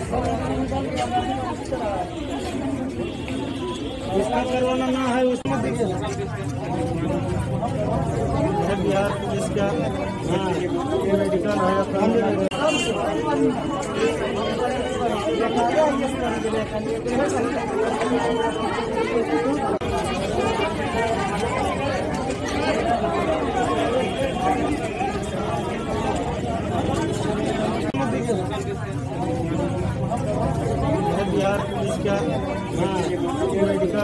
जिसका करवाना ना है उसमें देखिए बिहार पुलिस का मेडिकल बिहार पुलिस का मेडिकल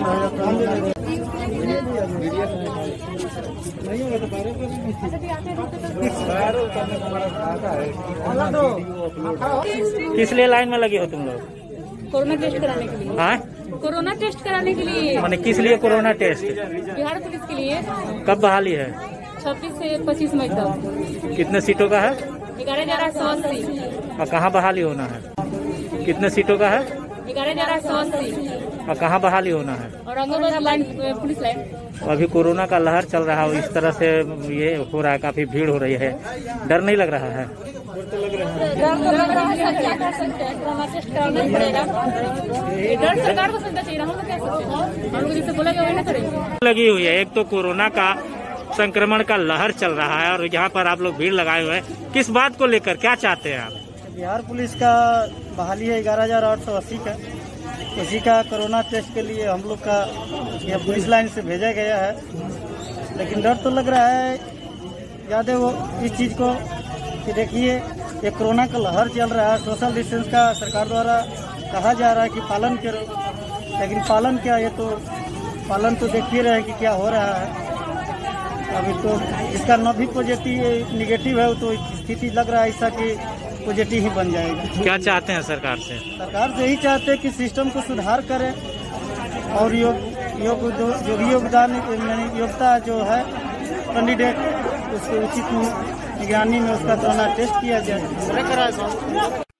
किस लिए लाइन में लगे हो तुम लोग? कोरोना टेस्ट कराने के लिए। हाँ, कोरोना टेस्ट कराने के लिए। मैंने किस लिए कोरोना टेस्ट? बिहार पुलिस के लिए। कब बहाली है? 26 से 25 मई तक। कितने सीटों का है? 11,180। और कहाँ बहाली होना है? कितने सीटों का है? 11,180। और कहाँ बहाली होना है? Aurangabad line, police line. अभी कोरोना का लहर चल रहा है, इस तरह से ये हो रहा है, काफी भीड़ हो रही है, डर नहीं लग रहा है? डर तो लग रहा है सर, क्या कर सकते हैं, कोरोना टेस्ट कराना ही पड़ेगा। डर सरकार को समझना चाहिए, हम लोग क्या सकते हैं, हम लोग जिससे बोला गया वही ना करेंगे। लगी हुई है, एक तो कोरोना का संक्रमण का लहर चल रहा है और यहाँ पर आप लोग भीड़ लगाए हुए हैं, किस बात को लेकर क्या चाहते हैं आप? बिहार पुलिस का बहाली है 11,880 का, उसी का कोरोना टेस्ट के लिए हम लोग का यह पुलिस लाइन से भेजा गया है। लेकिन डर तो लग रहा है ज़्यादा वो इस चीज़ को कि देखिए ये कोरोना का लहर चल रहा है, सोशल डिस्टेंस का सरकार द्वारा कहा जा रहा है कि पालन करो, लेकिन पालन क्या, ये तो पालन तो देख ही रहे हैं कि क्या हो रहा है। अभी तो इसका न भी पॉजिटिव निगेटिव है तो स्थिति लग रहा है ऐसा कि पॉजिटिव ही बन जाएगा। क्या चाहते हैं सरकार से? सरकार से यही चाहते हैं कि सिस्टम को सुधार करें और जो भी योग्यता जो है कैंडिडेट उसको उचित निगरानी में उसका कोरोना टेस्ट किया जाए।